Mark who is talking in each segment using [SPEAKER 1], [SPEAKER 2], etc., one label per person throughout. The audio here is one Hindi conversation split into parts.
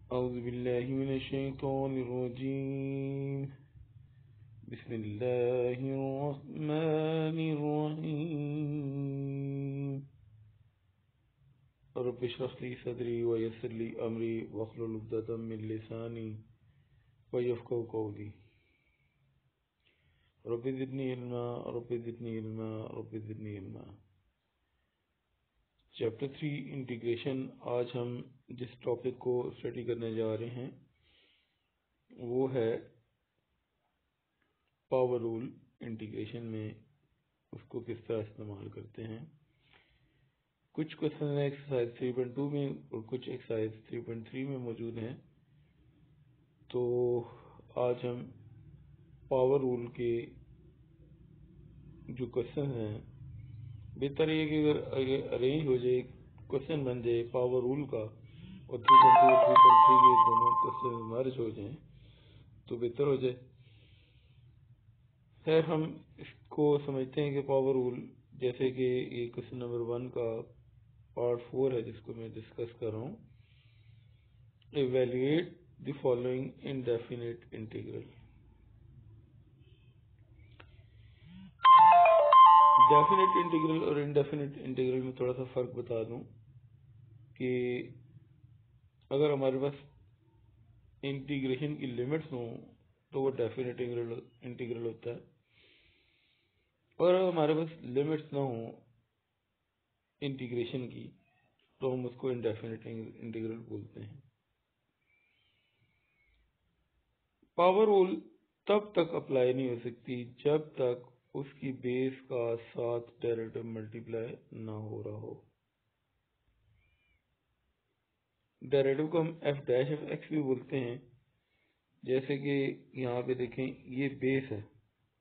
[SPEAKER 1] औज़ु बिल्लाहि मिनश शैतानिर रजीम। बिस्मिल्लाहिर रहमानिर रहीम। रब्बि इश्रह ली सदरी व यस्सिर ली अमरी वहलुल उक़दतम मिन लिसानी यफ़क़हू क़ौली। Rabbi ज़िदनी इल्मा, rabbi ज़िदनी इल्मा, rabbi ज़िदनी इल्मा। Chapter 3 integration. आज हम जिस टॉपिक को स्टडी करने जा रहे हैं वो है पावर रूल। इंटीग्रेशन में उसको किस तरह इस्तेमाल करते हैं। कुछ क्वेश्चन एक्सरसाइज 3.2 में और कुछ एक्सरसाइज 3.3 में मौजूद हैं। तो आज हम पावर रूल के जो क्वेश्चन हैं, बेहतर ये कि अगर अरेंज हो जाए, क्वेश्चन बन जाए पावर रूल का और 3.2 और 3.3 के दोनों क्वेश्चन मर्ज हो जाएं तो बेहतर हो जाए। खैर, हम इसको समझते हैं कि पावर रूल, जैसे कि ये क्वेश्चन नंबर 1 का पार्ट 4 है जिसको मैं डिस्कस कर रहा हूँ। Evaluate the following indefinite integral. Definite integral और इनडेफिनेट इंटीग्रल में थोड़ा सा फर्क बता दूं कि अगर हमारे पास इंटीग्रेशन की लिमिट्स हों तो वो डेफिनेट इंटीग्रल होता है, और अगर हमारे पास लिमिट्स ना हो इंटीग्रेशन की तो हम उसको इनडेफिनेट इंटीग्रल बोलते हैं। पावर रूल तब तक अप्लाई नहीं हो सकती जब तक उसकी बेस का साथ डेरिवेटिव मल्टीप्लाई ना हो रहा हो। डेरिवेटिव को हम f डैश ऑफ x भी बोलते हैं। जैसे कि यहाँ पे देखें, ये बेस है,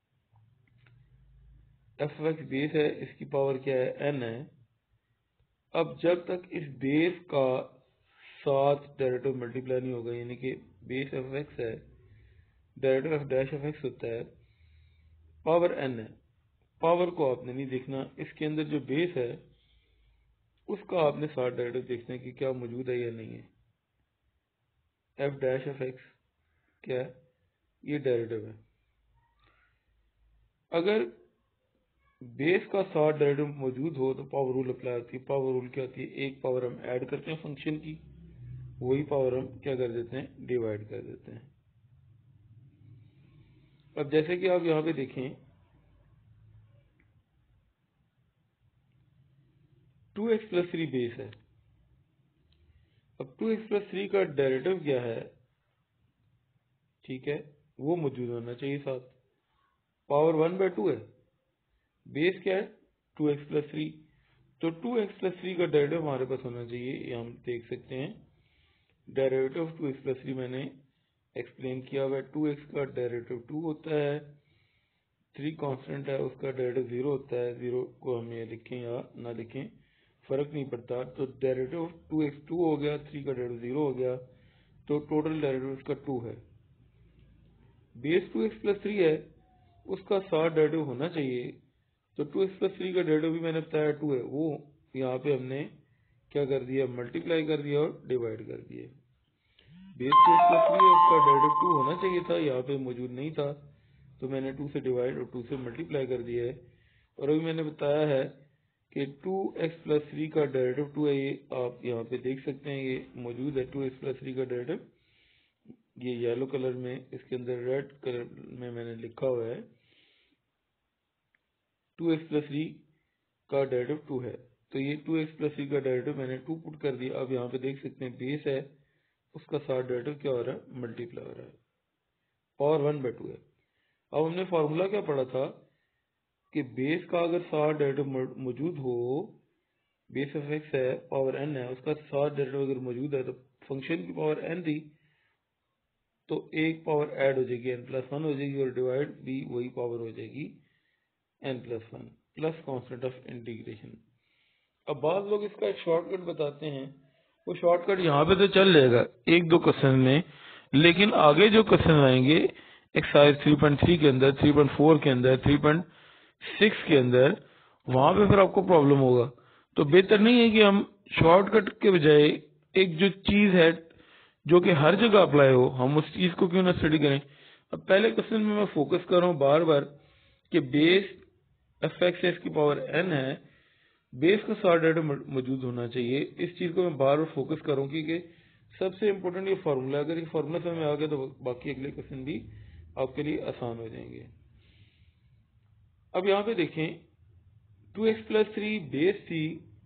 [SPEAKER 1] f of x बेस है, इसकी पावर क्या है, n है। अब जब तक इस बेस का साथ डेरिवेटिव मल्टीप्लाई नहीं होगा, यानी कि बेस f of x है, derivative f dash of x होता है, पावर n है। पावर को आपने नहीं देखना, इसके अंदर जो बेस है उसका आपने साथ डेरिवेटिव देखना है कि क्या मौजूद है या नहीं है। f डैश ऑफ x क्या है, ये डेरिवेटिव है। अगर बेस का साथ डेरिवेटिव मौजूद हो तो पावर रूल अप्लाई होती है। पावर रूल क्या होती है, एक पावर हम ऐड करते हैं फंक्शन की, वही पावर हम क्या कर देते हैं, डिवाइड कर देते हैं। अब जैसे कि आप यहाँ पे देखें, 2x प्लस 3 बेस है। अब 2x प्लस 3 का डेरिवेटिव क्या है, ठीक है, वो मौजूद होना चाहिए साथ। पावर 1/2 है, बेस क्या है 2x प्लस 3, तो 2x प्लस 3 का डेरिवेटिव हमारे पास होना चाहिए। ये हम देख सकते हैं, डेरिवेटिव ऑफ 2x प्लस 3 मैंने एक्सप्लेन किया हुआ है। 2x का डेरिवेटिव 2 होता है, 3 कांस्टेंट है, उसका डेरिवेटिव 0 होता है। 0 को हम ये लिखें या ना लिखें फर्क नहीं पड़ता। तो डेरिवेटिव ऑफ 2x 2 हो गया, 3 का डेरिवेटिव 0 हो गया, तो टोटल डेरिवेटिव उसका 2 है। बेस 2x प्लस 3 है, उसका साथ डेरिवेटिव होना चाहिए, तो 2x प्लस 3 का डेरिवेटिव भी मैंने बताया 2 है, वो यहाँ पे हमने क्या कर दिया, मल्टीप्लाई कर दिया और डिवाइड कर दिया। बेस 2x प्लस 3 है, उसका डेरिवेटिव 2 होना चाहिए था, यहाँ पे मौजूद नहीं था, तो मैंने 2 से डिवाइड और 2 से मल्टीप्लाई कर दिया है। और अभी मैंने बताया है कि 2x प्लस 3 का डेरिवेटिव 2 है, ये आप यहाँ पे देख सकते हैं, ये मौजूद है 2x प्लस 3 का डेरिवेटिव। ये येलो कलर में, इसके अंदर रेड कलर में मैंने लिखा हुआ है 2x प्लस 3 का डेरिवेटिव 2 है। तो ये 2x प्लस 3 का डेरिवेटिव मैंने 2 पुट कर दिया। अब यहाँ पे देख सकते हैं बेस है, उसका साथ डेरिवेटिव क्या हो रहा है, मल्टीप्लाई हो रहा है, पावर 1/2 है। अब हमने फार्मूला क्या पढ़ा था कि बेस का अगर साथ डेरिवेटिव मौजूद हो, बेस ऑफ x है, पावर n है, उसका साथ डेरिवेटिव अगर मौजूद है तो फंक्शन की पावर n थी, तो एक पावर ऐड हो जाएगी, n+1 हो जाएगी, और डिवाइड भी वही पावर हो जाएगी n+1 plus constant of integration. अब बाद लोग इसका एक शॉर्टकट बताते हैं, वो शॉर्टकट यहाँ पे तो चल जाएगा 1-2 क्वेश्चन में, लेकिन आगे जो क्वेश्चन आएंगे एक्सरसाइज 3.3 के अंदर, 3.4 के अंदर, 3.6 के अंदर, वहां पे फिर आपको प्रॉब्लम होगा। तो बेहतर नहीं है कि हम शॉर्टकट के बजाय एक जो चीज है जो कि हर जगह अप्लाई हो, हम उस चीज को क्यों ना स्टडी करें। अब पहले क्वेश्चन में मैं फोकस कर रहा हूँ बार बार कि बेस एफ एक्स एस की पावर n है, बेस का सारा डेटा मौजूद होना चाहिए। इस चीज को मैं बार बार फोकस कर रहा हूँ क्योंकि सबसे इंपॉर्टेंट ये फार्मूला, अगर ये फार्मूला समझ में आ गया तो बाकी अगले क्वेश्चन भी आपके लिए आसान हो जाएंगे। अब यहाँ पे देखें 2x प्लस 3 बेस थी,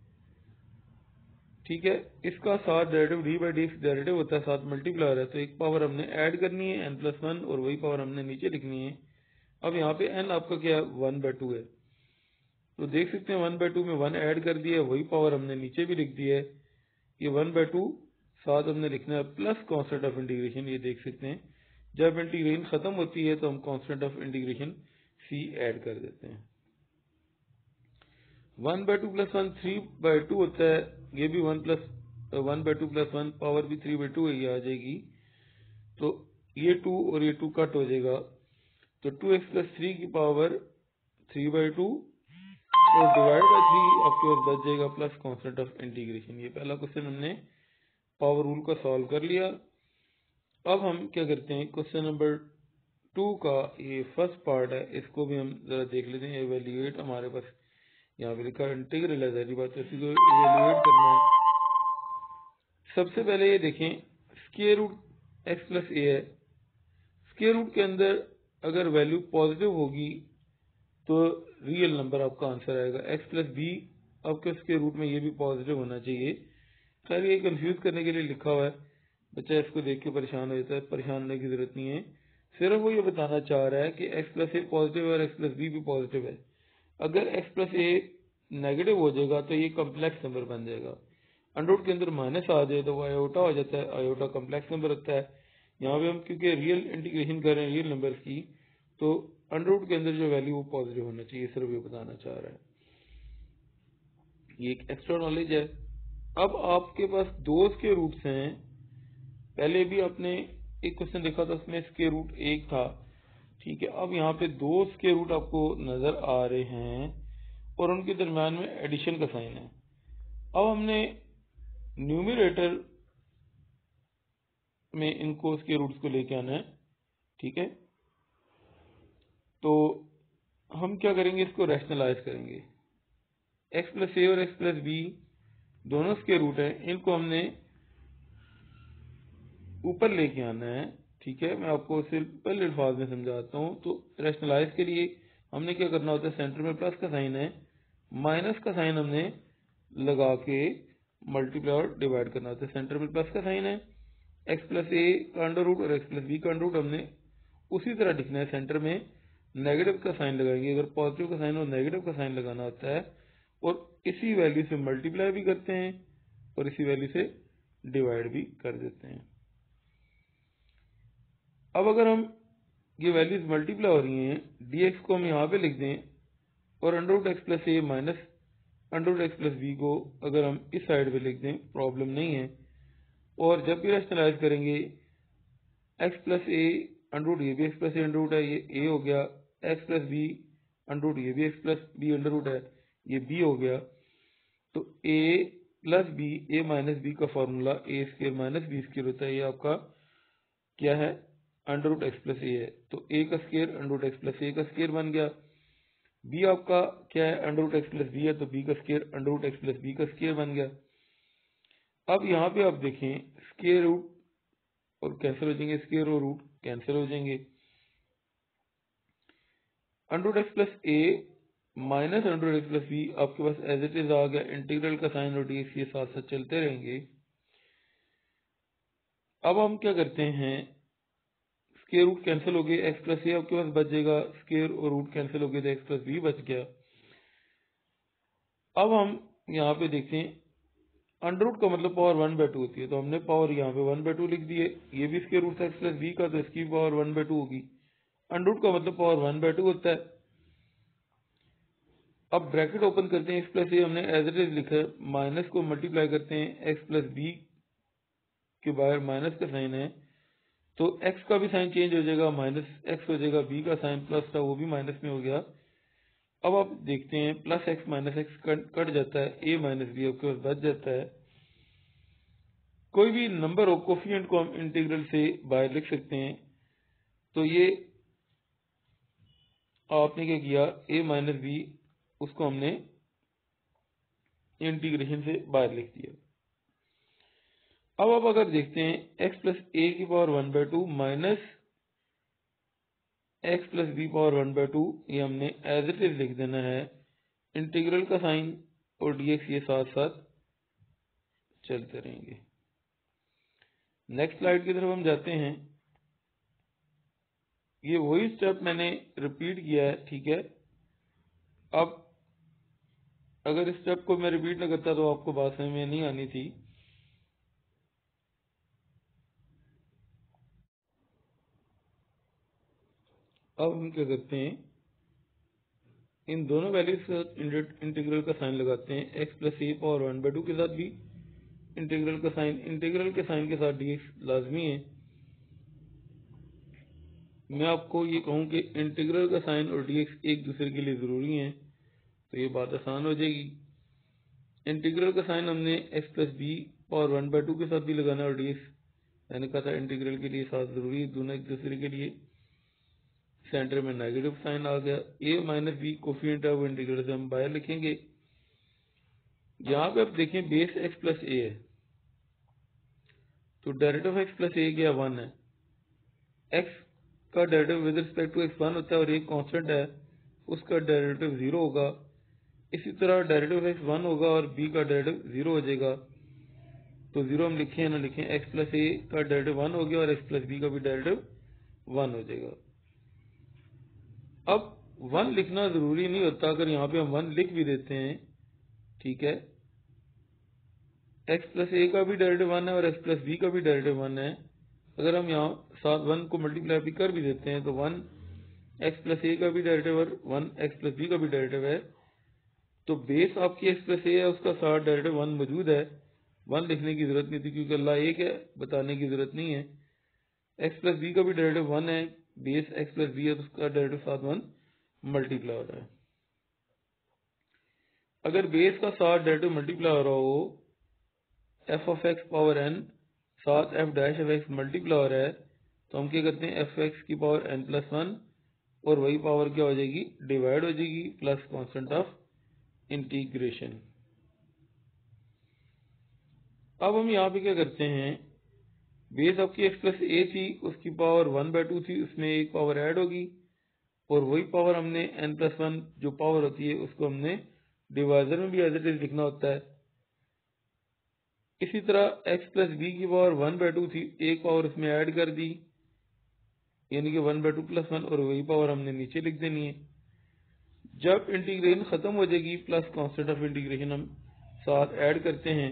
[SPEAKER 1] ठीक है, इसका साथ derivative d by d derivative होता है, साथ मल्टीप्लायर है, तो एक पावर हमने ऐड करनी है n+1 और वही पावर हमने नीचे लिखनी है। अब यहाँ पे n आपका क्या है 1/2 है, तो देख सकते हैं 1/2 में 1 ऐड कर दिया है, वही पावर हमने नीचे भी लिख दी है। ये 1/2 साथ हमने लिखना है प्लस कांस्टेंट ऑफ इंटीग्रेशन। ये देख सकते हैं जब इंटीग्रेशन खत्म होती है तो हम constant of integration c add कर देते हैं। 1/2 प्लस 1 3/2 होता है, ये भी 1/2 प्लस 1 पावर भी 3/2 ही आ जाएगी, तो ये 2 और ये 2 कट हो जाएगा, तो 2x प्लस 3 की पावर 3/2 और डिवाइड बाई 3 आपके पास बच जाएगा प्लस कांस्टेंट ऑफ इंटीग्रेशन। ये पहला क्वेश्चन हमने पावर रूल का सॉल्व कर लिया। अब हम क्या करते हैं, क्वेश्चन नंबर 2 का ये फर्स्ट पार्ट है, इसको भी हम जरा देख लेते हैं। एवेल्यूएट हमारे पास यहाँ पे लिखा इंटीग्रल है, सारी बात इसी को एवेल्यूएट करना है। सबसे पहले ये देखें square root x plus a है, स्क्वायर रूट के अंदर अगर वैल्यू पॉजिटिव होगी तो रियल नंबर आपका आंसर आएगा। एक्स प्लस बी आपके स्क्वायर रूट में ये भी पॉजिटिव होना चाहिए। खैर ये कंफ्यूज करने के लिए लिखा हुआ है, बच्चा इसको देख के परेशान हो जाता है, परेशान होने की जरूरत नहीं है। सिर्फ वो ये बताना चाह रहा है कि एक्स प्लस ए पॉजिटिव है और एक्स प्लस बी भी पॉजिटिव है। अगर एक्स प्लस ए नेगेटिव हो जाएगा तो ये कम्प्लेक्स नंबर बन जाएगा। अंडर के अंदर माइनस आ जाए तो वो आयोटा हो जाता है, आयोटा कम्प्लेक्स नंबर होता है। यहाँ पे हम क्योंकि रियल इंटीग्रेशन कर रहे हैं रियल नंबर की, तो अंडर के अंदर जो वैल्यू वो पॉजिटिव होना चाहिए, सिर्फ ये बताना चाह रहा है। ये एक एक्स्ट्रा नॉलेज है। अब आपके पास दो स्क्वायर रूट्स हैं, पहले भी आपने एक क्वेश्चन देखा था उसमें स्क्वायर रूट 1 था, ठीक है। अब यहाँ पे दो स्क्वायर रूट आपको नजर आ रहे हैं और उनके दरम्यान में एडिशन का साइन है। अब हमने न्यूमरेटर में इनको स्क्वायर रूट्स को लेके आना है, ठीक है। तो हम क्या करेंगे, इसको रैशनलाइज करेंगे। एक्स प्लस ए और एक्स प्लस बी दोनों स्क्वायर रूट हैं, इनको हमने ऊपर लेके आना है, ठीक है। मैं आपको सिंपल अल्फाज में समझाता हूँ। तो रैशनलाइज के लिए हमने क्या करना होता है, सेंटर में प्लस का साइन है, माइनस का साइन हमने लगा के मल्टीप्लाई और डिवाइड करना होता है। सेंटर में प्लस का साइन है, एक्स प्लस ए का अंडर रूट और एक्स प्लस बी का अंडर रूट हमने उसी तरह लिखना है। सेंटर में नेगेटिव का साइन लगाएंगे, अगर पॉजिटिव का साइन और नेगेटिव का साइन लगाना होता है, और इसी वैल्यू से मल्टीप्लाई भी करते हैं और इसी वैल्यू से डिवाइड भी कर देते हैं। अब अगर हम ये वैल्यूज मल्टीप्लाई हो रही हैं, dx को हम यहाँ पे लिख दें और under root x plus a minus under root x plus b को अगर हम इस साइड पे लिख दें, प्रॉब्लम नहीं है। और जब भी रैशनलाइज करेंगे x plus a under root, ये भी x plus a under root है, ये ए हो गया, x plus b under root, ये भी x plus b under root है, ये बी हो गया। तो a plus b, a minus b का formula a square minus b square होता है। ये आपका क्या है, under root x plus a है, तो ए का square under root x plus a का स्क्वायर बन गया। बी आपका क्या है, under root x plus b है, तो बी का square under root x plus b का स्क्वायर बन गया। अब यहाँ पे आप देखें स्क्वायर रूट और कैंसिल हो जाएंगे, स्क्वायर और रूट कैंसिल हो जाएंगे। Under root x plus a minus under root x plus b आपके पास एज इट इज आ गया। इंटीग्रल का साइन और डीएक्स ये साथ साथ चलते रहेंगे। अब हम क्या करते हैं, स्क्वायर रूट कैंसिल हो गए, एक्स प्लस ए आपके पास बच जाएगा, स्क्वायर और रूट कैंसिल हो गए तो एक्स प्लस बी बच गया। अब हम यहाँ पे देखते हैं अंडर रूट का मतलब पावर 1/2 होती है, तो हमने पावर यहाँ पे 1/2 लिख दी है। ये भी स्क्वायर रूट था एक्स प्लस बी का, तो इसकी पावर 1/2 होगी। अंडर रूट का मतलब पावर 1/2 होता है। अब ब्रैकेट ओपन करते हैं, एक्स प्लस ए हमने एज इट इज लिखा है, माइनस को मल्टीप्लाई करते हैं, एक्स प्लस बी के बाहर माइनस का साइन है, तो एक्स का भी साइन चेंज हो जाएगा, माइनस एक्स हो जाएगा, बी का साइन प्लस था वो भी माइनस में हो गया। अब आप देखते हैं plus x minus x cut जाता है, ए माइनस बी आपके पास बच जाता है। कोई भी नंबर हो, कोफिशिएंट को हम इंटीग्रल से बाहर लिख सकते हैं। तो ये आपने क्या किया, a माइनस बी उसको हमने इंटीग्रेशन से बाहर लिख दिया। अब आप अगर देखते हैं x प्लस ए की power 1/2 minus x plus b power 1/2, ये हमने एज इट इज लिख देना है। इंटीग्रल का साइन और dx ये साथ साथ चलते रहेंगे। नेक्स्ट स्लाइड की तरफ हम जाते हैं। ये वही स्टेप मैंने रिपीट किया है, ठीक है। अब अगर इस स्टेप को मैं रिपीट न करता तो आपको बात समझ में नहीं आनी थी। अब हम क्या करते हैं, इन दोनों वैल्यूज के साथ इंटीग्रल का साइन लगाते हैं। x प्लस ए पावर 1/2 के साथ भी इंटीग्रल का साइन, इंटीग्रल के साइन के साथ dx लाजमी है। मैं आपको ये कहूं कि इंटीग्रल का साइन और dx एक दूसरे के लिए जरूरी हैं, तो ये बात आसान हो जाएगी। इंटीग्रल का साइन हमने x प्लस बी पावर 1/2 के साथ भी लगाना और dx मैंने कहा था इंटीग्रल के लिए साथ जरूरी है, दोनों एक दूसरे के लिए। सेंटर में नेगेटिव साइन आ गया। a माइनस बी कोफिशिएंट है, वो इंटीग्रल से हम बाहर लिखेंगे। यहाँ पे आप देखें बेस x प्लस ए है, तो डेरिवेटिव x प्लस ए क्या 1 है। x का derivative with respect to x 1 होता है और एक कांस्टेंट है, उसका डेरिवेटिव 0 होगा। इसी तरह डेरिवेटिव x 1 होगा और b का डेरिवेटिव 0 हो जाएगा। तो 0 हम लिखें ना लिखें, x प्लस ए का डेरिवेटिव 1 हो गया और x प्लस बी का भी डेरिवेटिव 1 हो जाएगा। अब 1 लिखना जरूरी नहीं होता, अगर यहाँ पे हम 1 लिख भी देते हैं, ठीक है। x प्लस ए का भी डेरिवेटिव 1 है और x प्लस बी का भी डेरिवेटिव 1 है। अगर हम यहाँ साथ 1 को मल्टीप्लाई भी कर भी देते हैं तो 1 x प्लस ए का भी डेरिवेटिव और 1 x प्लस बी का भी डेरिवेटिव है। तो बेस आपकी x प्लस ए है, उसका साथ डेरिवेटिव 1 मौजूद है। 1 लिखने की जरूरत नहीं थी क्योंकि अल्लाह एक है, बताने की जरूरत नहीं है। x प्लस बी का भी डेरिवेटिव 1 है, बेस x प्लस बी है तो उसका डेरिवेटिव साथ 1 मल्टीप्लाई हो रहा है। अगर बेस का साथ डेरिवेटिव मल्टीप्लाई हो रहा हो, f of x power n साथ f dash of x multiply हो रहा है, तो हम क्या करते हैं f x की पावर n प्लस 1 और वही पावर क्या हो जाएगी, डिवाइड हो जाएगी प्लस कांस्टेंट ऑफ इंटीग्रेशन। अब हम यहाँ पे क्या करते हैं, बेस आपकी x प्लस ए थी, उसकी पावर 1/2 थी, उसमें एक पावर ऐड होगी और वही पावर हमने n प्लस 1 जो पावर होती है उसको हमने डिवाइजर में भी एज इट इज लिखना होता है। इसी तरह x प्लस बी की पावर 1/2 थी, एक पावर उसमें ऐड कर दी, यानी कि 1/2 प्लस 1 और वही पावर हमने नीचे लिख देनी है। जब इंटीग्रेशन खत्म हो जाएगी प्लस कांस्टेंट ऑफ इंटीग्रेशन हम साथ ऐड करते हैं।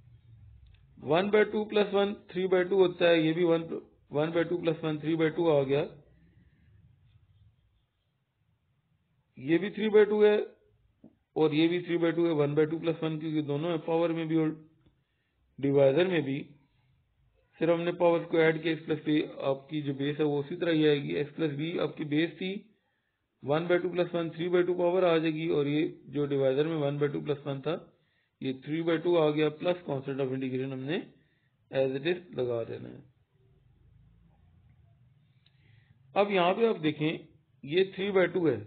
[SPEAKER 1] 1/2 प्लस 1 3/2 होता है, ये भी 1/2 प्लस 1 3/2 आ गया, ये भी 3/2 है और ये भी 3/2 है। 1/2 प्लस 1 क्योंकि दोनों है, पावर में भी और डिवाइजर में भी। फिर हमने पावर को ऐड किया, x प्लस बी आपकी जो बेस है वो उसी तरह ही आएगी। x प्लस बी आपकी बेस थी, 1/2 प्लस 1 3/2 पावर आ जाएगी और ये जो डिवाइजर में 1/2 प्लस 1 था ये 3/2 आ गया, प्लस कांस्टेंट ऑफ इंटीग्रेशन हमने एज इट इज लगा देना है। अब यहाँ पे आप देखें ये 3/2 है।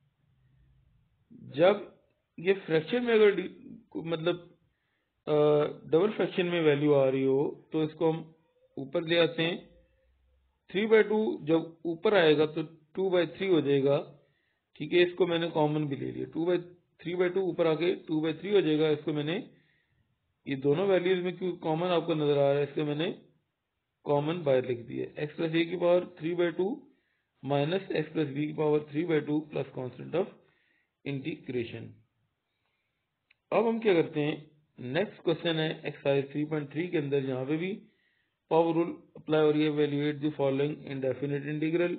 [SPEAKER 1] जब ये फ्रैक्शन में अगर मतलब डबल फ्रैक्शन में वैल्यू आ रही हो तो इसको हम ऊपर ले आते हैं। 3/2 जब ऊपर आएगा तो 2/3 हो जाएगा, ठीक है। इसको मैंने कॉमन भी ले लिया, 3/2 ऊपर आके 2/3 हो जाएगा। इसको मैंने ये दोनों वैल्यूज में क्योंकि कॉमन आपको नजर आ रहा है, इसको मैंने कॉमन बाहर लिख दिया। x प्लस ए की power 3/2 minus x plus b की power 3/2 plus constant of integration. अब हम क्या करते हैं, नेक्स्ट क्वेश्चन है एक्सरसाइज 3.3 के अंदर, यहाँ पे भी पावर रूल अप्लाई हो रही है। Evaluate the following indefinite integral.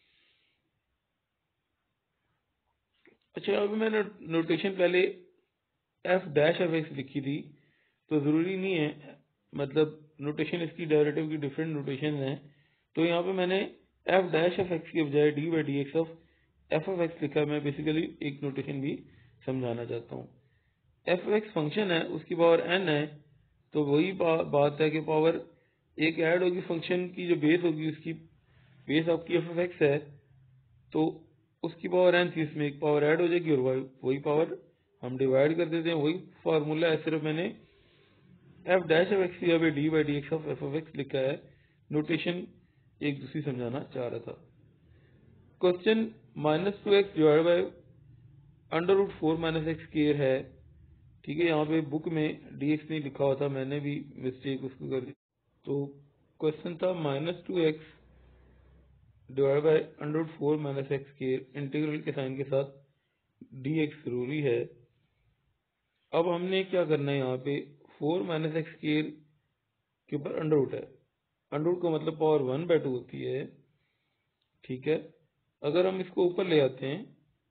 [SPEAKER 1] अच्छा, अभी मैंने नोटेशन पहले f डैश ऑफ x लिखी थी, तो जरूरी नहीं है, मतलब नोटेशन इसकी डेरिवेटिव की डिफरेंट नोटेशन है। तो यहाँ पे मैंने f डैश ऑफ x के बजाय d/dx of f of x लिखा है। मैं बेसिकली एक नोटेशन भी समझाना चाहता हूँ। f ऑफ x फंक्शन है, उसकी पावर n है, तो वही बात है कि पावर एक ऐड होगी, फंक्शन की जो बेस होगी उसकी बेस आपकी एफ ऑफ एक्स है, तो उसकी पावर n थी, इसमें एक पावर ऐड हो जाएगी और वही पावर हम डिवाइड कर देते हैं। वही फार्मूला है, सिर्फ मैंने एफ डैश ऑफ एक्स यहाँ पे d by d x of f of x लिखा है, नोटेशन एक दूसरी समझाना चाह रहा था। Question -2x divide by √4 - x square है, ठीक है। यहाँ पे बुक में dx नहीं लिखा हुआ था, मैंने भी मिस्टेक उसको कर दी। तो क्वेश्चन था -2x divide by √4 - x square, integral के साइन के साथ dx जरूरी है। अब हमने क्या करना है, यहाँ पे 4 - x स्क्वायर के ऊपर अंडर है, अंडर का मतलब पावर 1/2 होती है, ठीक है। अगर हम इसको ऊपर ले आते हैं,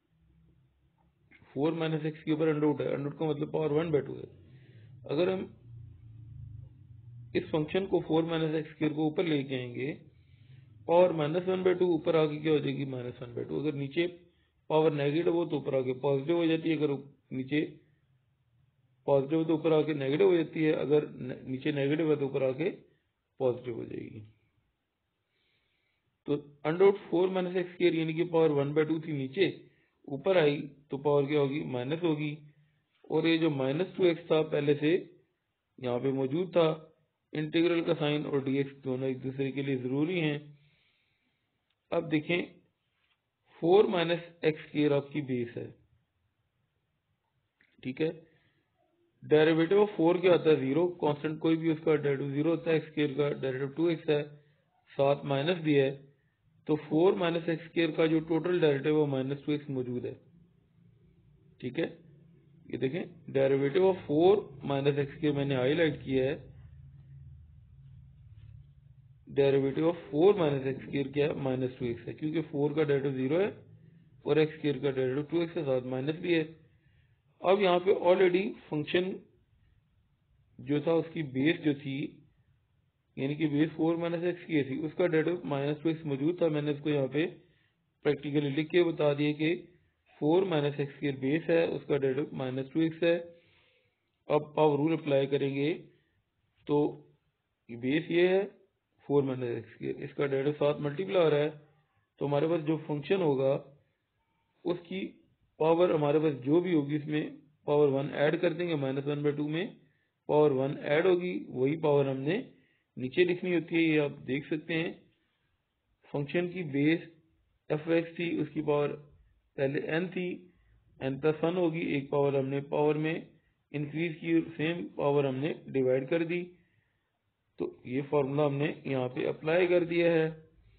[SPEAKER 1] 4 - x के ऊपर अंडर है, अंडर का मतलब पावर 1/2 है। अगर हम इस फंक्शन को 4 - x स्क्वायर को ऊपर लेके आएंगे, पावर -1/2 ऊपर आके क्या हो जाएगी, -1/2। अगर नीचे पावर नेगेटिव हो तो ऊपर आके पॉजिटिव हो जाती है, अगर नीचे पॉजिटिव हो तो ऊपर आके नेगेटिव हो जाती है, अगर नीचे नेगेटिव है तो ऊपर आके पॉजिटिव हो जाएगी। तो √4 - x स्क्वायर यानी कि पावर 1/2 थी, नीचे ऊपर आई तो पावर क्या होगी, माइनस होगी। और ये जो -2x था पहले से यहाँ पे मौजूद था, इंटीग्रल का साइन और dx दोनों एक दूसरे के लिए जरूरी हैं। अब देखें 4 - x स्क्वायर आपकी बेस है, ठीक है। डेरिवेटिव ऑफ 4 क्या होता है, 0, कांस्टेंट कोई भी उसका डेरिवेटिव 0 होता है। x स्क्वायर का डेरिवेटिव 2x है, साथ माइनस भी है, तो 4 - x स्क्वायर का जो टोटल डेरिवेटिव है वो -2x मौजूद है, ठीक है। ये देखें डेरिवेटिव ऑफ 4 - x स्क्वायर मैंने हाईलाइट किया है, डेरिवेटिव ऑफ 4 - x स्क्वायर क्या है, -2x है, क्योंकि 4 का डेरिवेटिव 0 है और x स्क्वायर का डेरिवेटिव 2x के साथ माइनस भी है। अब यहाँ पे ऑलरेडी फंक्शन जो था उसकी बेस जो थी, यानी कि बेस 4 - x की थी, उसका डेरिवेटिव -2x मौजूद था। मैंने इसको यहाँ पे प्रैक्टिकली लिख के बता दिया कि 4 - x की बेस है, उसका डेरिवेटिव -2x है। अब पावर रूल अप्लाई करेंगे तो बेस ये है 4 - x की, इसका डेरिवेटिव 7 मल्टीप्लाई हो रहा है, तो हमारे पास जो फंक्शन होगा उसकी पावर हमारे पास जो भी होगी इसमें पावर 1 ऐड कर देंगे, -1/2 में पावर 1 ऐड होगी, वही पावर हमने नीचे लिखनी होती है। ये आप देख सकते हैं, फंक्शन की बेस f(x) थी, उसकी पावर पहले n थी, n+1 होगी, एक पावर हमने पावर में इंक्रीज की, सेम पावर हमने डिवाइड कर दी। तो ये फॉर्मूला हमने यहाँ पे अप्लाई कर दिया है,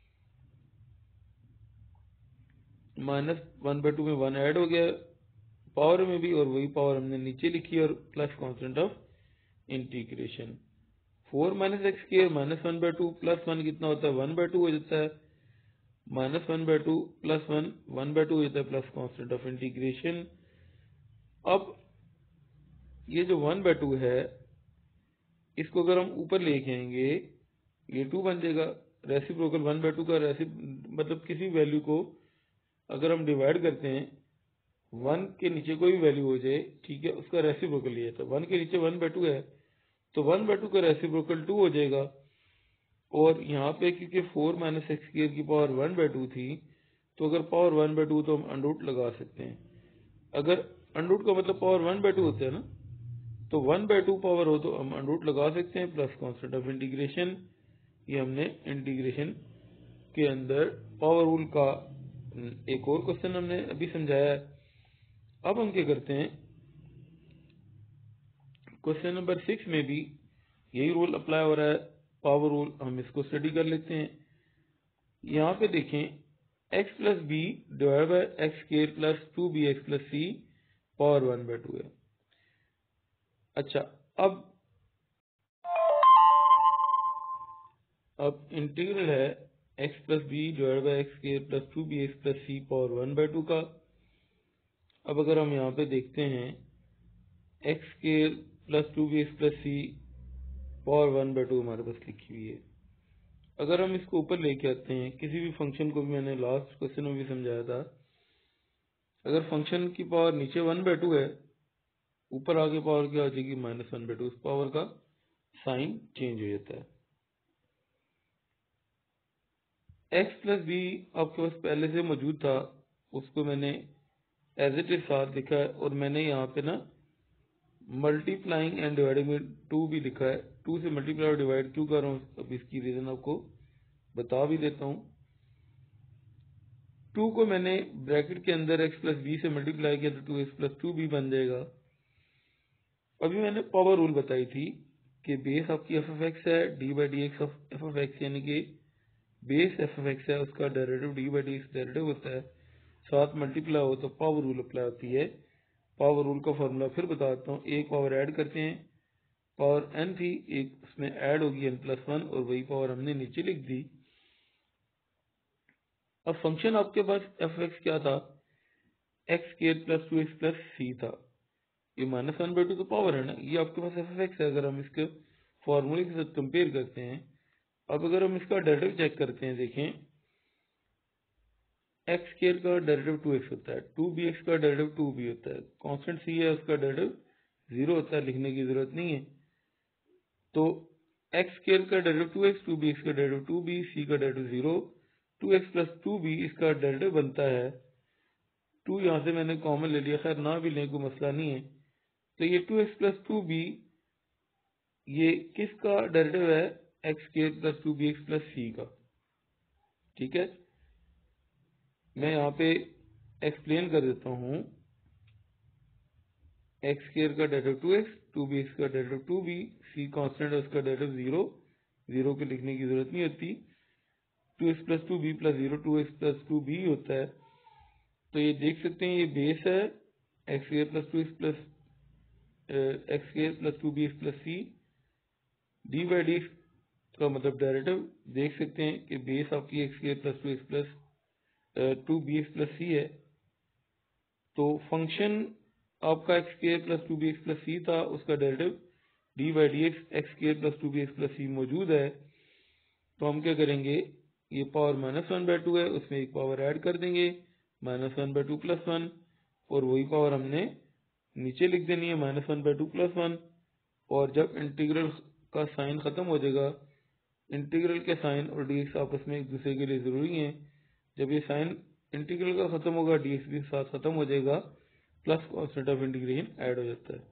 [SPEAKER 1] -1/2 में 1 ऐड हो गया पावर में भी, और वही पावर हमने नीचे लिखी, और plus constant of integration 4 - x square -1/2 plus 1 कितना होता है, 1/2 हो जाता है, -1/2 प्लस 1 1/2 हो जाता है, प्लस कांस्टेंट ऑफ इंटीग्रेशन। अब ये जो 1/2 है इसको अगर हम ऊपर लेके आएंगे, ये 2 बन जाएगा। रेसिप्रोकल 1/2 का मतलब किसी वैल्यू को अगर हम डिवाइड करते हैं, 1 के नीचे कोई भी वैल्यू हो जाए, ठीक है, उसका रेसिप्रोकल ये था। 1 के नीचे 1/2 है तो 1/2 का रेसिप्रोकल 2 हो जाएगा। और यहाँ पे क्योंकि 4 - x स्क्वायर की पावर 1/2 थी, तो अगर पावर 1/2 तो हम अंडरूट लगा सकते हैं। अगर अंडरूट का मतलब पावर 1/2 होता है ना, तो 1/2 पावर हो तो हम अंडरूट लगा सकते हैं, प्लस कांस्टेंट ऑफ इंटीग्रेशन। ये हमने इंटीग्रेशन के अंदर पावर रूल का एक और क्वेश्चन हमने अभी समझाया है। अब हम क्या करते हैं, क्वेश्चन नंबर 6 में भी यही रूल अप्लाई हो रहा है, पावर रूल। हम इसको स्टडी कर लेते हैं। यहाँ पे देखें x + b divide by x square plus 2bx + c power 1/2 है। अच्छा, अब इंटीग्रल है x + b divide by x square plus 2bx + c power 1/2 का। अब अगर हम यहाँ पे देखते हैं x square plus 2bx + c power 1/2 हमारे पास लिखी हुई है। अगर हम इसको ऊपर लेके आते हैं, किसी भी फंक्शन को भी मैंने लास्ट क्वेश्चन में भी समझाया था, अगर फंक्शन की पावर नीचे 1/2 है, ऊपर आगे पावर क्या हो जाएगी, -1/2 उस पावर का साइन चेंज हो जाता है। एक्स प्लस बी आपके पास पहले से मौजूद था, उसको मैंने एज इट इज साथ लिखा है, और मैंने यहाँ पे ना मल्टीप्लाइंग एंड डिवाइडिंग में 2 भी लिखा है। 2 से मल्टीप्लाई और डिवाइड क्यों कर रहा हूँ, अब इसकी रीजन आपको बता भी देता हूँ। 2 को मैंने ब्रैकेट के अंदर एक्स प्लस बी से मल्टीप्लाई किया तो 2x प्लस 2b बन जाएगा। अभी मैंने पावर रूल बताई थी कि बेस आपकी एफ ऑफ एक्स है, d by d x of f of x, यानी कि बेस एफ ऑफ एक्स है, उसका derivative d by d x derivative होता है, साथ मल्टीप्लाई हो तो पावर रूल अप्लाई होती है। पावर रूल का फॉर्मूला फिर बताता हूँ। एक पावर ऐड करते हैं, पावर n थी, एक उसमें ऐड होगी n+1, और वही पावर हमने नीचे लिख दी। अब फंक्शन आपके पास एफ एक्स क्या था, x square plus 2x plus c था। ये -1/2 तो पावर है ना, ये आपके पास एफ एक्स है। अगर हम इसके फॉर्मूले के साथ कंपेयर करते हैं, अब अगर हम इसका डेरिवेटिव चेक करते हैं, देखें एक्स स्क्वायर का डेरिवेटिव 2x होता है, 2bx का डेरिवेटिव 2b होता है, कांस्टेंट c है उसका डेरिवेटिव 0 होता है, लिखने की जरूरत नहीं है। तो एक्स स्क्वायर का डेरिवेटिव 2x, 2bx का डेरिवेटिव 2b, c का डेरिवेटिव 0, 2x प्लस 2b इसका डेरिवेटिव बनता है 2, यहाँ से मैंने कॉमन ले लिया, खैर ना भी लें कोई मसला नहीं है। तो ये 2x प्लस 2b ये किसका डेरिवेटिव है, x square plus 2bx plus c का। ठीक है, मैं यहाँ पे एक्सप्लेन कर देता हूँ। एक्स स्क्वायर का डेरिवेटिव 2x, 2bx का डेरिवेटिव 2b, c कांस्टेंट है उसका डेरिवेटिव 0 को लिखने की जरूरत नहीं होती। 2x plus 2b plus 0, 2x plus 2b होता है। तो ये देख सकते हैं, ये बेस है x square plus 2x plus x square plus 2bx plus c, d by d का मतलब डेरिवेटिव देख सकते हैं कि बेस आपकी x square plus 2x plus 2bx plus c है। तो फंक्शन आपका x square plus 2bx plus c था, उसका derivative d by d x square plus 2bx plus c मौजूद है। तो हम क्या करेंगे, ये पावर -1/2 है, उसमें एक पावर ऐड कर देंगे, -1/2 प्लस 1, और वही पावर हमने नीचे लिख देनी है, -1/2 प्लस 1। और जब इंटीग्रल का साइन खत्म हो जाएगा, इंटीग्रल के साइन और dx आपस में एक दूसरे के लिए जरूरी हैं, जब ये साइन इंटीग्रल का खत्म होगा dx भी साथ खत्म हो जाएगा, plus constant of integration add हो जाता है।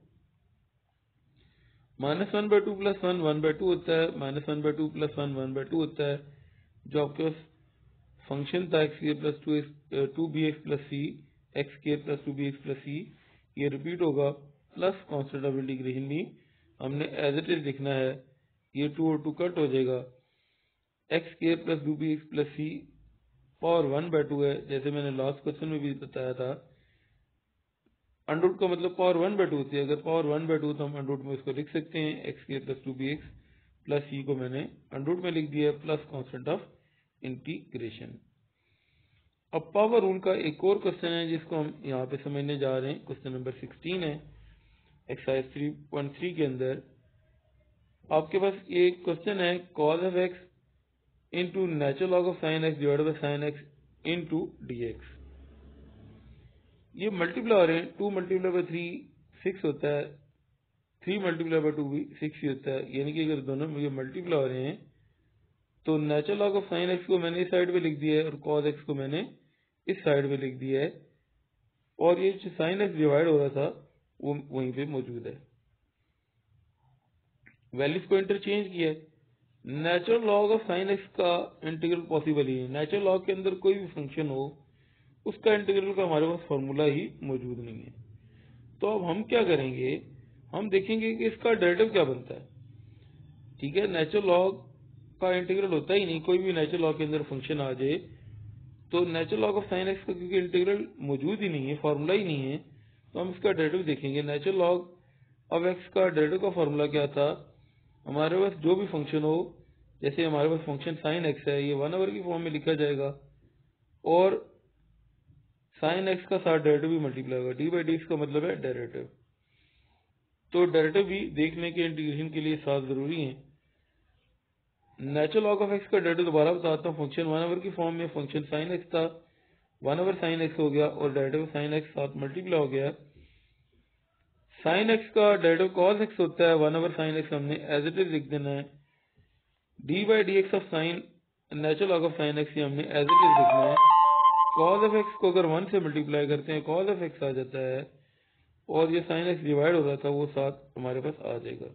[SPEAKER 1] -1/2 प्लस 1 1/2 होता है, -1/2 प्लस 1 1/2 होता है। जो आपके पास फंक्शन था x square plus 2bx plus c, x square plus 2bx plus c, ये रिपीट होगा, प्लस कॉन्स्टेंट ऑफ इंटीग्रेशन भी हमने एज इट इज लिखना है, ये 2 और 2 कट हो जाएगा। X square plus 2bx plus c power 1/2 है, जैसे मैंने लास्ट क्वेश्चन में भी बताया था। अंडरूट का मतलब पावर 1/2 होती है, अगर पावर 1/2 तो हम अंडरूट में इसको लिख सकते हैं, x square plus 2bx plus c को मैंने अंडरूट में लिख दिया, प्लस कॉन्स्टेंट ऑफ इंटीग्रेशन। अब पावर रूल का एक और क्वेश्चन है जिसको हम यहाँ पे समझने जा रहे हैं, क्वेश्चन नंबर 16 है एक्सरसाइज 3.3 के अंदर। आपके पास ये क्वेश्चन है, cos of x into natural log of sine x divided by sine x into d x. ये मल्टीप्लाई हो रहे हैं, 2 मल्टीप्लाई बाई 3 6 होता है, 3 मल्टीप्लाई बाई 2 भी 6 ही होता है, यानी कि अगर दोनों में ये मल्टीप्लाई हो रहे हैं तो natural log of sine x को मैंने इस साइड पे लिख दिया है और कॉस एक्स को मैंने इस साइड पे लिख दिया है, और ये जो साइन एक्स डिवाइड हो रहा था वो वहीं पे मौजूद है। वैल्यूज को इंटरचेंज किया है। Natural log of sine x का इंटीग्रल पॉसिबल ही है, नेचुरल लॉग के अंदर कोई भी फंक्शन हो उसका इंटीग्रल का हमारे पास फॉर्मूला ही मौजूद नहीं है। तो अब हम क्या करेंगे, हम देखेंगे कि इसका डेरिवेटिव क्या बनता है। ठीक है, नेचुरल लॉग का इंटीग्रल होता ही नहीं, कोई भी नेचुरल लॉग के अंदर फंक्शन आ जाए तो natural log of sine x का क्योंकि इंटीग्रल मौजूद ही नहीं है, फॉर्मूला ही नहीं है, तो हम इसका डेरिवेटिव देखेंगे। नेचुरल लॉग ऑफ एक्स का डेरिवेटिव का फॉर्मूला क्या था, हमारे पास जो भी फंक्शन हो, जैसे हमारे पास फंक्शन साइन एक्स है, ये 1/, की फॉर्म में लिखा जाएगा, और साइन एक्स का साथ डेरिवेटिव भी मल्टीप्लाई होगा, डी बाई डी एक्स का मतलब है डेरिवेटिव। तो डेरिवेटिव भी देखने के इंटीग्रेशन के लिए साथ जरूरी है। नेचुरल लॉग ऑफ एक्स का डेरिवेटिव दोबारा बताता हूँ, फंक्शन 1/, की फॉर्म में फंक्शन साइन एक्स था, 1/sin x हो गया और डेरिवेटिव साइन एक्स साथ मल्टीप्लाई हो गया, साइन एक्स का डेरिवेटिव कॉस एक्स होता है, 1/sin x हमने एज इट इज लिख देना है। D by d x of sine natural log of sine x हमने एज इट इज लिखना है। कॉस ऑफ एक्स को अगर 1 से मल्टीप्लाई करते हैं कॉस ऑफ एक्स आ जाता है, और ये साइन एक्स डिवाइड हो रहा था वो साथ हमारे पास आ जाएगा।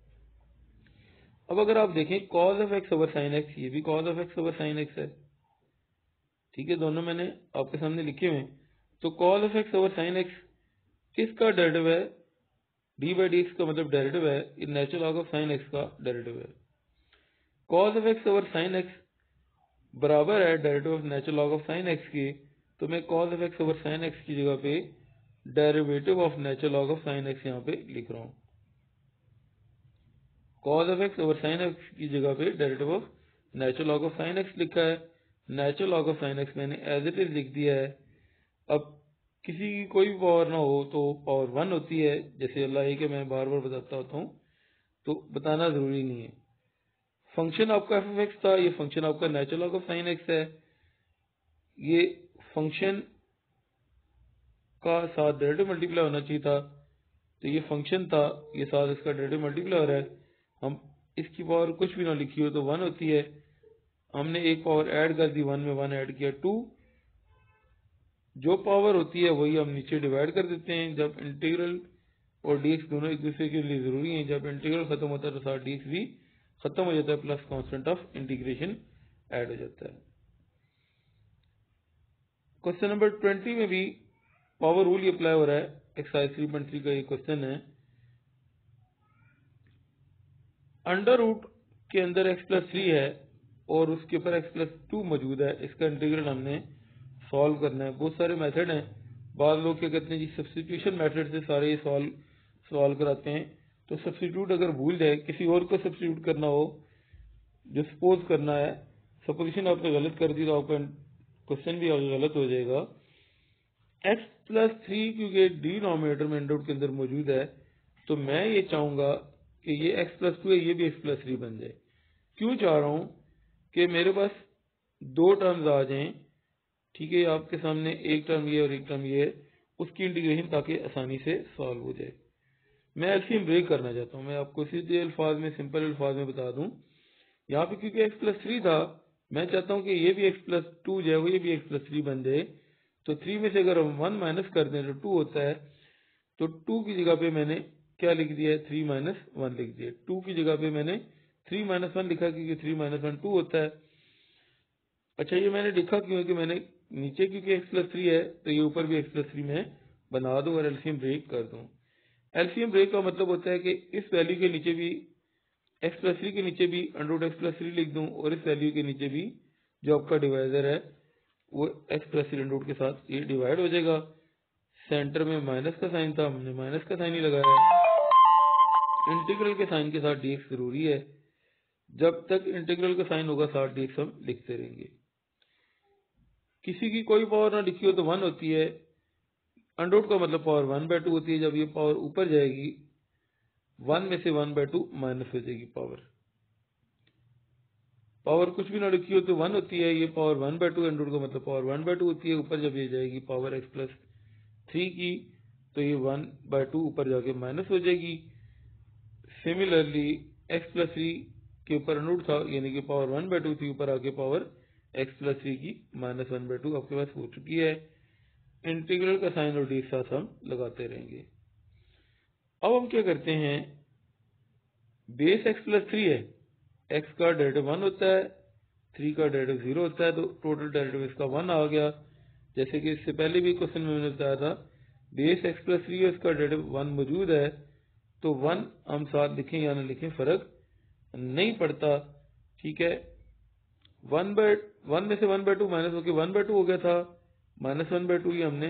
[SPEAKER 1] अब अगर आप देखें cos of x over sine x, ये भी cos of x over sine x है, ठीक है, दोनों मैंने आपके सामने लिखे हुए हैं। तो cos of x over sine x किसका डेरिवेटिव है? डी बाई डी एक्स का मतलब डेरिवेटिव है, ये natural log of sine x का डेरिवेटिव है। Cos of x over sine x बराबर है derivative of natural log of sine x की, तो मैं cos of x over sine x की जगह पे derivative of natural log of sine x यहाँ पे लिख रहा हूँ। Cos of x over sine x की जगह पे derivative of natural log of sine x लिखा है। Natural log of sine x मैंने एज इट इज लिख दिया है। अब किसी की कोई भी पावर ना हो तो पावर 1 होती है, जैसे अल्लाह है कि मैं बार बार बताता होता हूँ, तो बताना जरूरी नहीं है। फंक्शन आपका एफ ऑफ एक्स था, ये फंक्शन आपका natural log of sine x है। ये फंक्शन का साथ डेरिवेटिव मल्टीप्लाई होना चाहिए था, तो ये फंक्शन था, ये साथ इसका डेरिवेटिव मल्टीप्लाई हो रहा है। हम इसकी पावर कुछ भी ना लिखी हो तो 1 होती है, हमने एक पावर ऐड कर दी, 1 में 1 ऐड किया 2, जो पावर होती है वही हम नीचे डिवाइड कर देते हैं। जब इंटीग्रल और डीएक्स दोनों एक दूसरे के लिए जरूरी हैं, जब इंटीग्रल खत्म होता है तो साथ डीएक्स भी खत्म हो जाता है, plus constant of integration add हो जाता है। क्वेश्चन नंबर 20 में भी पावर रूल ही अप्लाई हो रहा है। एक्सरसाइज 3.3 का ये क्वेश्चन है। अंडर रूट के अंदर x+3 है और उसके ऊपर x+2 मौजूद है, इसका इंटीग्रल हमने सॉल्व करना है। बहुत सारे मेथड हैं, बाद लोग क्या कहते हैं जी सब्स्टिट्यूशन मेथड से सारे ये सॉल्व कराते हैं। तो सब्स्टिट्यूट अगर भूल जाए, किसी और को सब्स्टिट्यूट करना हो, जो सपोज करना है, सपोजिशन आपने गलत कर दी तो आपका क्वेश्चन भी गलत हो जाएगा। x+3 क्योंकि डिनोमिनेटर में अंडर रूट के अंदर मौजूद है, तो मैं ये चाहूंगा कि ये x+2 है, ये भी x+3 बन जाए। क्यों चाह रहा हूं कि मेरे पास दो टर्म्स आ जाएं, ठीक है, आपके सामने एक टर्म ये और एक टर्म ये है, उसकी इंटीग्रेशन ताकि आसानी से सॉल्व हो जाए। मैं एलसीएम ब्रेक करना चाहता हूं, मैं आपको सीधे अल्फाज में, सिंपल अल्फाज में बता दूं। यहाँ पे क्योंकि x+3 था, मैं चाहता हूं कि ये भी x+2 जो है ये भी x+3 बन जाए। तो 3 में से अगर हम 1 माइनस कर दें तो 2 होता है, तो 2 की जगह पे मैंने क्या लिख दिया है, 3 - 1 लिख दिया। 2 की जगह पे मैंने 3 - 1 लिखा, क्योंकि 3 - 1 2 होता है। अच्छा, ये मैंने लिखा क्यों है कि मैंने नीचे क्योंकि x+3 है तो ये ऊपर भी x+3 में बना दूं और एलसीएम ब्रेक कर दूं। एलसीएम ब्रेक का मतलब होता है कि इस वैल्यू के नीचे भी x+3 के नीचे भी √x+3 लिख दूं, और इस वैल्यू के नीचे भी जो आपका डिवाइजर है वो x+3 के साथ ये डिवाइड हो जाएगा। सेंटर में माइनस का साइन था, हमने माइनस का साइन ही लगाया है। इंटीग्रल के साइन के साथ dx जरूरी है, जब तक इंटीग्रल का साइन होगा साथ dx हम लिखते रहेंगे। किसी की कोई पावर ना लिखी हो तो 1 होती है, अंडर रूट का मतलब पावर 1/2 होती है। जब ये पावर ऊपर जाएगी 1 में से 1/2 माइनस हो जाएगी पावर। पावर कुछ भी ना लिखी हो तो 1 होती है, ये पावर 1/2, अंडर रूट का मतलब पावर 1/2 होती है। ऊपर जब ये जाएगी पावर x+3 की, तो ये 1/2 ऊपर जाके माइनस हो जाएगी। सिमिलरली x+3 के ऊपर अंडर रूट था, यानी कि पावर 1/2 थी, ऊपर आके पावर x+3 की -1/2 आपके पास हो चुकी है। इंटीग्रल का साइन और डी साथ हम लगाते रहेंगे। अब हम क्या करते हैं, बेस x+3 है, x का डेरिवेटिव 1 होता है, 3 का डेरिवेटिव 0 होता है, तो टोटल डेरिवेटिव इसका 1 आ गया। जैसे कि इससे पहले भी क्वेश्चन में मैंने बताया था, बेस x+3 है, इसका डेरिवेटिव 1 मौजूद है, तो 1 हम साथ लिखें या ना लिखें फर्क नहीं पड़ता, ठीक है। 1 में से 1/2 माइनस होकर 1/2 हो गया था, -1/2 ही हमने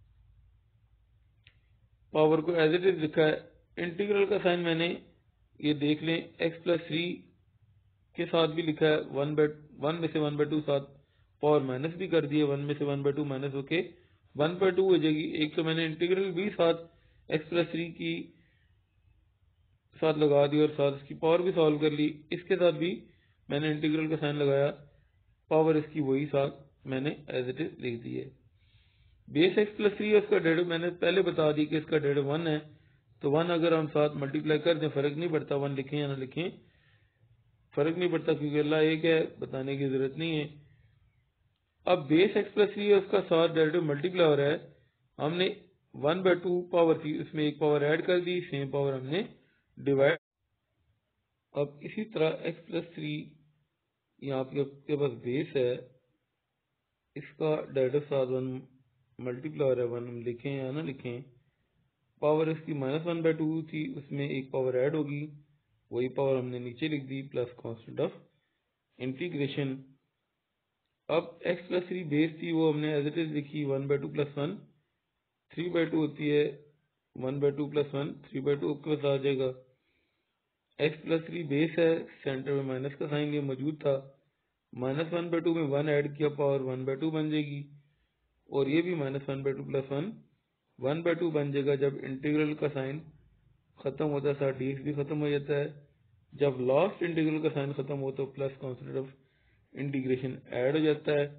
[SPEAKER 1] पावर को एज इट इज लिखा है। इंटीग्रल का साइन मैंने ये देख लें x+3 के साथ भी लिखा है, 1 में से 1/2 साथ पावर माइनस भी कर दिए, 1 में से 1/2 माइनस होके 1/2 हो जाएगी। एक तो मैंने इंटीग्रल भी साथ x+3 की साथ लगा दी और साथ इसकी पावर भी सॉल्व कर ली। इसके साथ भी मैंने इंटीग्रल का साइन लगाया, पावर इसकी वही साथ मैंने एज इट इज लिख दी है। बेस x+3 है, उसका डेरिवेटिव मैंने पहले बता दी कि इसका डेरिवेटिव 1 है, तो 1 अगर हम साथ मल्टीप्लाई कर दें फर्क नहीं पड़ता, 1 लिखें या ना लिखें फर्क नहीं पड़ता, क्योंकि अल्लाह एक है, बताने की जरूरत नहीं है। अब बेस x प्लस 3 है, उसका साथ डेरिवेटिव मल्टीप्लाई हो रहा है, हमने 1/2 पावर थी उसमें एक पावर ऐड कर दी, सेम पावर हमने डिवाइड। अब इसी तरह x प्लस 3 यहाँ आपके पास बेस है, इसका डेरिवेटिव साथ 1 मल्टीप्लाई हो रहा है, 1 हम लिखें या ना लिखें, पावर इसकी -1/2 थी उसमें एक पावर ऐड होगी, वही पावर हमने नीचे लिख दी, प्लस कांस्टेंट ऑफ इंटीग्रेशन। अब x प्लस 3 बेस थी वो हमने एज इट इज लिखी, 1/2 प्लस 1 3/2 होती है, 1/2 प्लस 1 3/2 आपके पास आ जाएगा। x प्लस 3 बेस है, सेंटर में माइनस का साइन ये मौजूद था, -1/2 में 1 ऐड किया, पावर 1/2 बन जाएगी, और ये भी -1/2 प्लस 1 1/2 बन जाएगा। जब इंटीग्रल का साइन खत्म होता है साथ dx भी खत्म हो जाता है, जब लास्ट इंटीग्रल का साइन खत्म हो तो plus constant of integration add हो जाता है।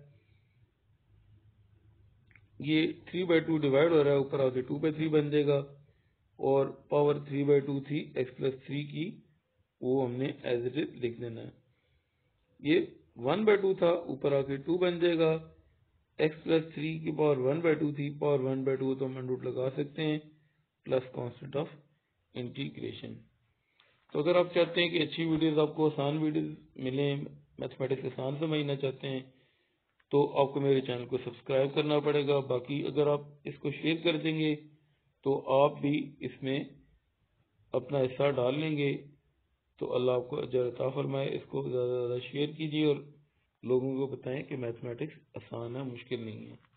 [SPEAKER 1] ये 3/2 डिवाइड हो रहा है, ऊपर आके 2/3 बन जाएगा, और पावर 3/2 थी x प्लस 3 की, वो हमने एज इट इज लिख देना है। ये 1/2 था, ऊपर आके 2 बन जाएगा, x प्लस 3 की पावर 1/2 थी, पावर 1/2 तो हम अंडर लगा सकते हैं, प्लस कांस्टेंट ऑफ इंटीग्रेशन। तो अगर आप चाहते हैं कि अच्छी वीडियोस, आपको आसान वीडियोस मिले, मैथमेटिक्स आसान समझना चाहते हैं, तो आपको मेरे चैनल को सब्सक्राइब करना पड़ेगा। बाकी अगर आप इसको शेयर कर देंगे तो आप भी इसमें अपना हिस्सा डाल लेंगे, तो अल्लाह आपको अजर अता फरमाए। इसको ज़्यादा से ज़्यादा शेयर कीजिए और लोगों को बताएं कि मैथमेटिक्स आसान है, मुश्किल नहीं है।